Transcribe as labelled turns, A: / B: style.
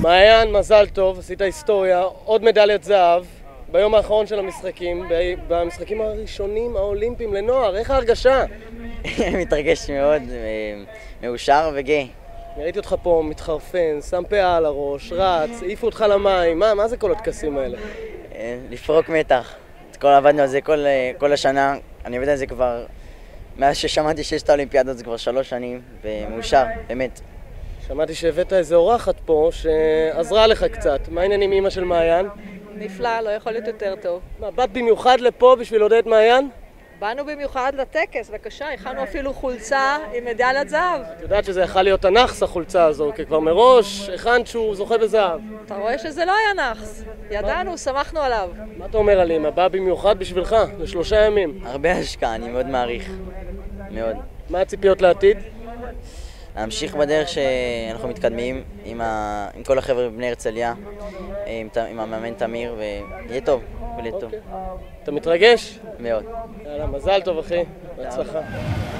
A: מעיין, מזל טוב, עשית היסטוריה, עוד מדליית זהב ביום האחרון של המשחקים, במשחקים הראשונים האולימפיים לנוער. איך ההרגשה?
B: מתרגש מאוד, מאושר וגאה.
A: ראיתי אותך פה מתחרפן, שם פאה על הראש, רץ, העיפו אותך למים. מה זה כל הטקסים האלה?
B: לפרוק מתח. עבדנו על זה כל השנה. אני עובד על זה כבר, מאז ששמעתי שיש את האולימפיאדות, זה כבר 3 שנים, ומאושר, באמת.
A: שמעתי שהבאת איזו אורחת פה שעזרה לך קצת. מה העניינים עם אמא של מעיין?
C: נפלא, לא יכול להיות יותר טוב.
A: מה, באת במיוחד לפה בשביל לעודד את מעיין?
C: באנו במיוחד לטקס, בבקשה, הכנו אפילו חולצה עם מדליית זהב.
A: את יודעת שזה יכול להיות הנכס, החולצה הזו, כי כבר מראש הכנת שהוא זוכה בזהב.
C: אתה רואה שזה לא היה נכס. ידענו, שמחנו עליו.
A: מה אתה אומר על אמא? באה במיוחד בשבילך, ל3 ימים.
B: הרבה השקעה, אני מאוד מעריך. מאוד.
A: מה הציפיות לעתיד?
B: להמשיך בדרך שאנחנו מתקדמים עם כל החבר'ה בבני הרצליה, עם המאמן תמיר, ויהיה טוב,
A: אתה מתרגש?
B: מאוד.
A: יאללה, מזל טוב אחי, בהצלחה.